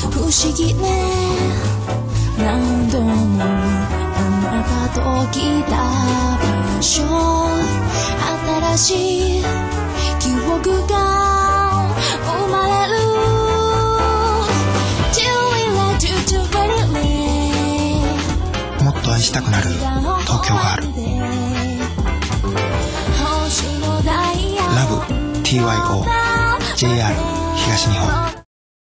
不思議ね何度もあなたと来た場所新しい記憶が生まれるもっと愛したくなる東京があるラブ TYO JR 東日本